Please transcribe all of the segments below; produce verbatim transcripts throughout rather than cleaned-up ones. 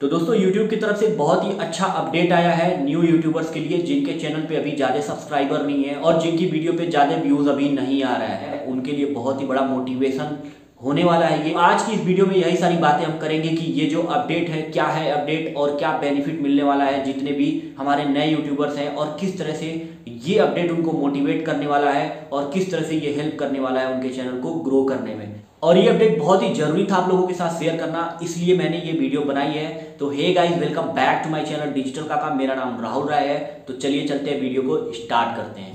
तो दोस्तों YouTube की तरफ से बहुत ही अच्छा अपडेट आया है न्यू यूट्यूबर्स के लिए जिनके चैनल पे अभी ज़्यादा सब्सक्राइबर नहीं है और जिनकी वीडियो पे ज़्यादा व्यूज़ अभी नहीं आ रहा है, उनके लिए बहुत ही बड़ा मोटिवेशन होने वाला है ये। आज की इस वीडियो में यही सारी बातें हम करेंगे कि ये जो अपडेट है क्या है अपडेट और क्या बेनिफिट मिलने वाला है जितने भी हमारे नए यूट्यूबर्स हैं और किस तरह से ये अपडेट उनको मोटिवेट करने वाला है और किस तरह से ये हेल्प करने वाला है उनके चैनल को ग्रो करने में। और ये अपडेट बहुत ही जरूरी था आप लोगों के साथ शेयर करना, इसलिए मैंने ये वीडियो बनाई है। तो hey guys, welcome back to my channel digital Kaka. मेरा नाम राहुल राय है। तो चलिए चलते हैं, वीडियो को स्टार्ट करते हैं।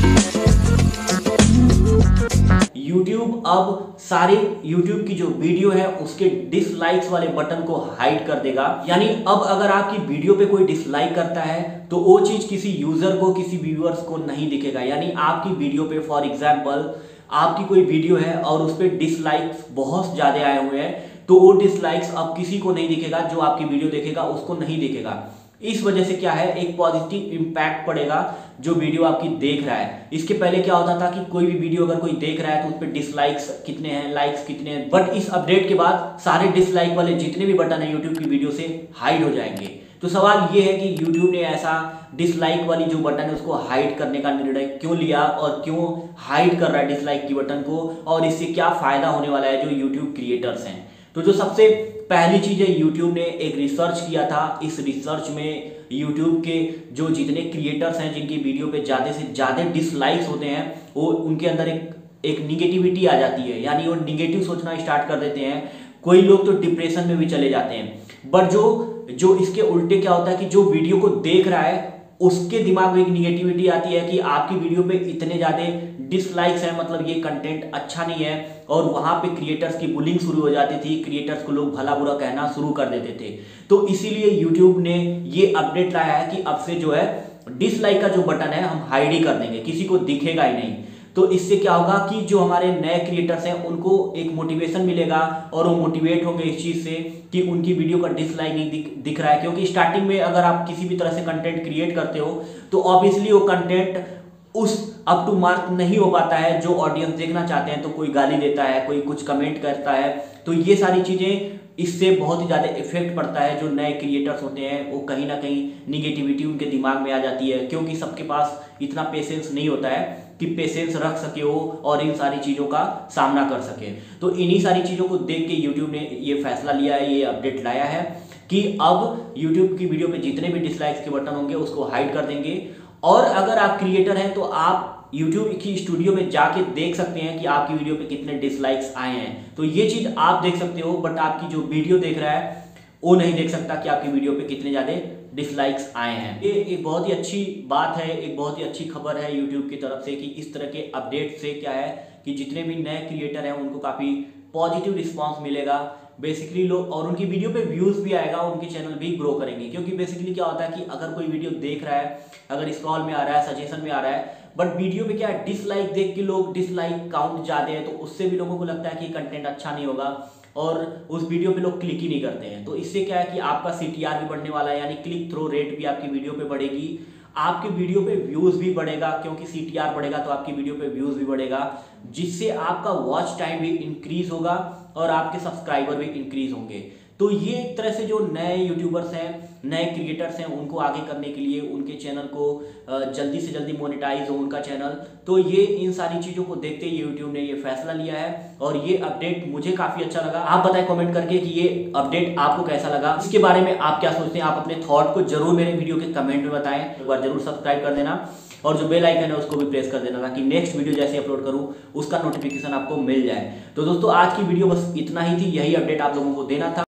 YouTube अब सारे YouTube की जो वीडियो है उसके डिसलाइक्स वाले बटन को हाइड कर देगा। यानी अब अगर आपकी वीडियो पे कोई डिसलाइक करता है तो वो चीज किसी यूजर को, किसी व्यूअर्स को नहीं दिखेगा। यानी आपकी वीडियो पे फॉर एग्जाम्पल आपकी कोई वीडियो है और उस पर डिसलाइक्स बहुत ज्यादा आए हुए हैं तो वो डिसलाइक्स अब किसी को नहीं दिखेगा, जो आपकी वीडियो देखेगा उसको नहीं दिखेगा। इस वजह से क्या है, एक पॉजिटिव इंपैक्ट पड़ेगा जो वीडियो आपकी देख रहा है। इसके पहले क्या होता था कि कोई भी वीडियो अगर कोई देख रहा है तो उस पर डिसलाइक्स कितने हैं, लाइक्स कितने हैं, बट इस अपडेट के बाद सारे डिसलाइक वाले जितने भी बटन है यूट्यूब की वीडियो से हाइड हो जाएंगे। तो सवाल ये है कि यूट्यूब ने ऐसा डिसलाइक वाली जो बटन है उसको हाइड करने का निर्णय क्यों लिया और क्यों हाइड कर रहा है डिसलाइक की बटन को, और इससे क्या फायदा होने वाला है जो यूट्यूब क्रिएटर्स हैं। तो जो सबसे पहली चीज है, यूट्यूब ने एक रिसर्च किया था। इस रिसर्च में यूट्यूब के जो जितने क्रिएटर्स हैं जिनकी वीडियो पे ज्यादा से ज्यादा डिसलाइक्स होते हैं वो उनके अंदर एक एक निगेटिविटी आ जाती है। यानी वो निगेटिव सोचना स्टार्ट कर देते हैं। कोई लोग तो डिप्रेशन में भी चले जाते हैं। बट जो जो इसके उल्टे क्या होता है कि जो वीडियो को देख रहा है उसके दिमाग में एक निगेटिविटी आती है कि आपकी वीडियो पे इतने ज्यादा डिसलाइक्स हैं, मतलब ये कंटेंट अच्छा नहीं है, और वहां पे क्रिएटर्स की बुलिंग शुरू हो जाती थी। क्रिएटर्स को लोग भला बुरा कहना शुरू कर देते थे। तो इसीलिए यूट्यूब ने ये अपडेट लाया है कि अब से जो है डिसलाइक का जो बटन है हम हाइड ही कर देंगे, किसी को दिखेगा ही नहीं। तो इससे क्या होगा कि जो हमारे नए क्रिएटर्स हैं उनको एक मोटिवेशन मिलेगा और वो मोटिवेट होंगे इस चीज से कि उनकी वीडियो का डिसलाइक नहीं दिख, दिख रहा है। क्योंकि स्टार्टिंग में अगर आप किसी भी तरह से कंटेंट क्रिएट करते हो तो ऑब्वियसली वो कंटेंट उस अप टू मार्क नहीं हो पाता है जो ऑडियंस देखना चाहते हैं। तो कोई गाली देता है, कोई कुछ कमेंट करता है, तो ये सारी चीजें इससे बहुत ही ज्यादा इफेक्ट पड़ता है। जो नए क्रिएटर्स होते हैं वो कहीं ना कहीं निगेटिविटी उनके दिमाग में आ जाती है, क्योंकि सबके पास इतना पेशेंस नहीं होता है कि पेशेंस रख सके वो और इन सारी चीजों का सामना कर सके। तो इन्हीं सारी चीजों को देख के यूट्यूब ने ये फैसला लिया है, ये अपडेट लाया है कि अब यूट्यूब की वीडियो पे जितने भी डिसलाइक्स के बटन होंगे उसको हाइड कर देंगे। और अगर आप क्रिएटर हैं तो आप YouTube की स्टूडियो में जाके देख सकते हैं कि आपकी वीडियो पे कितने डिसलाइक्स आए हैं। तो ये चीज आप देख सकते हो, बट आपकी जो वीडियो देख रहा है वो नहीं देख सकता कि आपकी वीडियो पे कितने ज्यादा डिसलाइक्स आए हैं। ये एक बहुत ही अच्छी बात है, एक बहुत ही अच्छी खबर है यूट्यूब की तरफ से कि इस तरह के अपडेट से क्या है कि जितने भी नए क्रिएटर हैं उनको काफी पॉजिटिव रिस्पॉन्स मिलेगा बेसिकली लोग, और उनकी वीडियो पे व्यूज भी आएगा, उनके चैनल भी ग्रो करेंगे। क्योंकि बेसिकली क्या होता है कि अगर कोई वीडियो देख रहा है, अगर स्क्रॉल में आ रहा है, सजेशन में आ रहा है, बट वीडियो में क्या है डिसलाइक देख के लोग डिसलाइक काउंट ज्यादा है तो उससे भी लोगों को लगता है कि कंटेंट अच्छा नहीं होगा और उस वीडियो पे लोग क्लिक ही नहीं करते हैं। तो इससे क्या है कि आपका सीटीआर भी बढ़ने वाला है, यानी क्लिक थ्रो रेट भी आपकी वीडियो पे बढ़ेगी, आपकी वीडियो पे व्यूज भी बढ़ेगा। क्योंकि सीटीआर बढ़ेगा तो आपकी वीडियो पे व्यूज भी बढ़ेगा, जिससे आपका वॉच टाइम भी इंक्रीज होगा और आपके सब्सक्राइबर भी इंक्रीज होंगे। तो ये एक तरह से जो नए यूट्यूबर्स हैं, नए क्रिएटर्स हैं, उनको आगे करने के लिए, उनके चैनल को जल्दी से जल्दी मोनेटाइज हो उनका चैनल, तो ये इन सारी चीजों को देखते ही यूट्यूब ने ये फैसला लिया है। और ये अपडेट मुझे काफी अच्छा लगा। आप बताएं कमेंट करके कि ये अपडेट आपको कैसा लगा, इसके बारे में आप क्या सोचते हैं। आप अपने थॉट को जरूर मेरे वीडियो के कमेंट में बताएं। एक बार जरूर सब्सक्राइब कर देना और जो बेल आइकन है उसको भी प्रेस कर देना ताकि नेक्स्ट वीडियो जैसे अपलोड करूं उसका नोटिफिकेशन आपको मिल जाए। तो दोस्तों आज की वीडियो बस इतना ही थी, यही अपडेट आप लोगों को देना था।